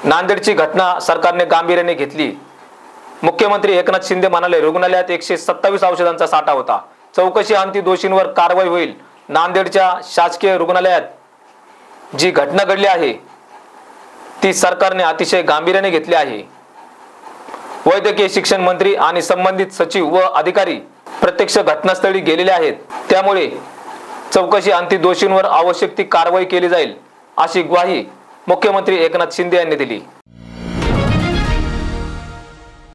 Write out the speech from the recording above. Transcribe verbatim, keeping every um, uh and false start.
नांदेडची घटना सरकारने गांभीर्याने घेतली। मुख्यमंत्री एकनाथ शिंदे म्हणाले, रुग्णालयात एकशे सत्तावीस औषधांचा साठा होता। चौकशी अंती दोषींवर कारवाई होईल। नांदेडच्या शासकीय रुग्णालयात जी घटना घडली आहे ती सरकारने अतिशय गांभीर्याने घेतली आहे। वैद्यकीय शिक्षण मंत्री आणि संबंधित सचिव व अधिकारी प्रत्यक्ष घटनास्थळी गेलेले आहेत। त्यामुळे चौकशी अंती दोषींवर आवश्यक ती कारवाई केली जाईल अशी ग्वाही मुख्यमंत्री एकनाथ शिंदे यांनी दिली।